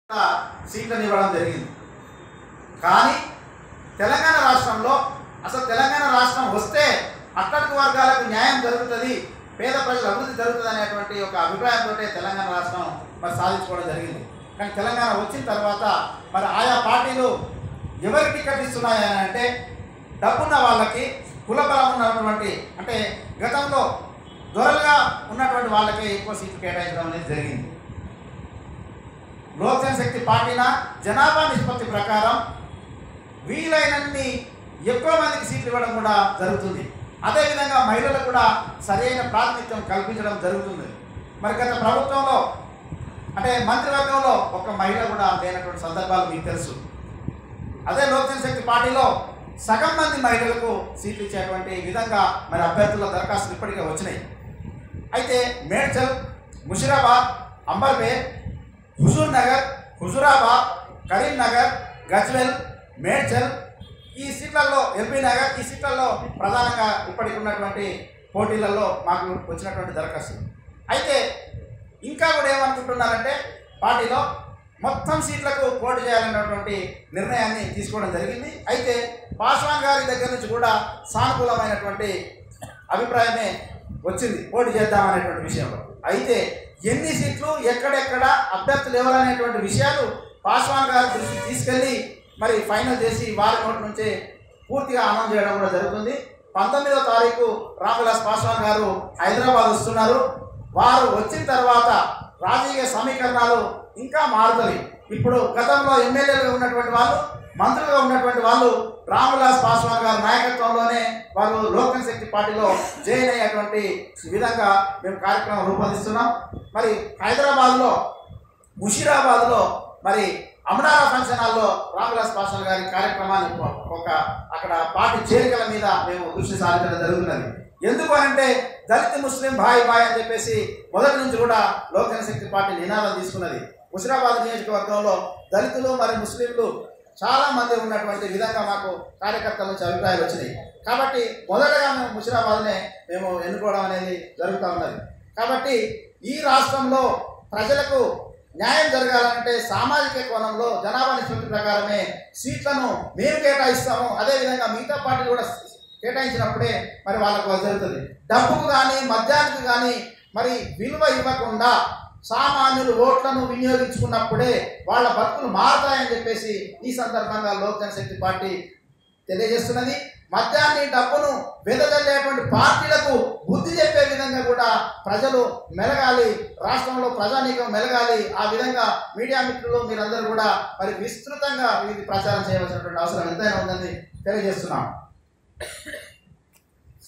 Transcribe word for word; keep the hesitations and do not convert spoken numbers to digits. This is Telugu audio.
సీట్లను ఇవ్వడం జరిగింది. కానీ తెలంగాణ రాష్ట్రంలో అసలు తెలంగాణ రాష్ట్రం వస్తే అట్టడుగు వర్గాలకు న్యాయం జరుగుతుంది, పేద ప్రజల అభివృద్ధి జరుగుతుంది అనేటువంటి ఒక అభిప్రాయంతో తెలంగాణ రాష్ట్రం మరి సాధించుకోవడం జరిగింది. కానీ తెలంగాణ వచ్చిన తర్వాత మరి ఆయా పార్టీలు ఎవరికి టికెట్ ఇస్తున్నాయని అంటే డబ్బున్న వాళ్ళకి, కులబలం ఉన్నటువంటి అంటే గతంలో దొరలుగా ఉన్నటువంటి వాళ్ళకి ఎక్కువ సీట్లు కేటాయించడం అనేది జరిగింది. లోక్ జనశక్తి పార్టీన జనాభా నిష్పత్తి ప్రకారం వీలైనన్ని ఎక్కువ మందికి సీట్లు ఇవ్వడం కూడా జరుగుతుంది. అదేవిధంగా మహిళలకు కూడా సరైన ప్రాతినిధ్యం కల్పించడం జరుగుతుంది. మరి గత ప్రభుత్వంలో అంటే మంత్రివర్గంలో ఒక మహిళ కూడా లేనటువంటి సందర్భాలు మీకు తెలుసు. అదే లోక్ జనశక్తి పార్టీలో సగం మంది మహిళలకు సీట్లు ఇచ్చేటువంటి విధంగా మరి అభ్యర్థుల దరఖాస్తులు ఇప్పటికే వచ్చినాయి. అయితే మేడ్చల్, ముషిరాబాద్, అంబర్పేట్, హుజూర్ నగర్, హుజూరాబాద్, కరీంనగర్, గజ్వెల్, మేడ్చల్ ఈ సీట్లలో, ఎల్బీ నగర్ ఈ సీట్లలో ప్రధానంగా ఇప్పటికి ఉన్నటువంటి పోటీలలో మాకు వచ్చినటువంటి దరఖాస్తులు. అయితే ఇంకా కూడా ఏమనుకుంటున్నారంటే పార్టీలో మొత్తం సీట్లకు పోటీ చేయాలన్నటువంటి నిర్ణయాన్ని తీసుకోవడం జరిగింది. అయితే పాస్వాన్ గారి దగ్గర నుంచి కూడా సానుకూలమైనటువంటి అభిప్రాయమే వచ్చింది పోటీ చేద్దామనేటువంటి విషయంలో. అయితే ఎన్ని సీట్లు, ఎక్కడెక్కడ అభ్యర్థులు ఎవరనేటువంటి విషయాలు పాస్వాన్ గారి దృష్టికి తీసుకెళ్ళి మరి ఫైనల్ చేసి వారి నోటి నుంచే పూర్తిగా అనౌన్స్ చేయడం కూడా జరుగుతుంది. పంతొమ్మిదో తారీఖు రామ్విలాస్ పాస్వాన్ గారు హైదరాబాద్ వస్తున్నారు. వారు వచ్చిన తర్వాత రాజకీయ సమీకరణాలు ఇంకా మారుతాయి. ఇప్పుడు గతంలో ఎమ్మెల్యేలుగా ఉన్నటువంటి వాళ్ళు, మంత్రులుగా ఉన్నటువంటి వాళ్ళు రామ్విలాస్ పాస్వాన్ గారి నాయకత్వంలోనే వాళ్ళు లోక్ జనశక్తి పార్టీలో జాయిన్ అయ్యేటువంటి విధంగా మేము కార్యక్రమం రూపొందిస్తున్నాం. మరి హైదరాబాద్లో, ముషీరాబాద్లో మరి అమరారా ఫంక్షన్ హాల్లో రామ్విలాస్ పాస్వాన్ గారి కార్యక్రమాన్ని ఒక అక్కడ పార్టీ చేరికల మీద మేము దృష్టి సారించడం జరుగుతున్నది. ఎందుకు అంటే దళిత ముస్లిం భాయ్ భాయ్ అని చెప్పేసి మొదటి నుంచి కూడా లోక్ జనశక్తి పార్టీ నినాదం తీసుకున్నది. ముషిరాబాద్ నియోజకవర్గంలో దళితులు మరి ముస్లింలు చాలా మంది ఉన్నటువంటి విధంగా మాకు కార్యకర్తల నుంచి అభిప్రాయాలు వచ్చినాయి. కాబట్టి మొదటగా మేము ముషిరాబాద్నే మేము ఎన్నుకోవడం అనేది జరుగుతూ ఉన్నది. కాబట్టి ఈ రాష్ట్రంలో ప్రజలకు న్యాయం జరగాలంటే సామాజిక కోణంలో జనాభా నిష్పత్తి ప్రకారమే సీట్లను మేము కేటాయిస్తాము. అదేవిధంగా మిగతా పార్టీలు కూడా కేటాయించినప్పుడే మరి వాళ్ళకు జరుగుతుంది. డబ్బుకు కానీ మద్యానికి కానీ మరి విలువ ఇవ్వకుండా సామాన్యులు ఓట్లను వినియోగించుకున్నప్పుడే వాళ్ళ బతుకులు మారుతాయని చెప్పేసి ఈ సందర్భంగా లోక్ జనశక్తి పార్టీ తెలియజేస్తున్నది. మద్యాన్ని, డబ్బును వెదజల్లేటువంటి పార్టీలకు బుద్ధి చెప్పే విధంగా కూడా ప్రజలు మెలగాలి, రాష్ట్రంలో ప్రజానీకం మెలగాలి. ఆ విధంగా మీడియా మిత్రులు మీరందరూ కూడా మరి విస్తృతంగా ఇది ప్రచారం చేయవలసినటువంటి అవసరం ఎంతైనా ఉందని తెలియజేస్తున్నాం.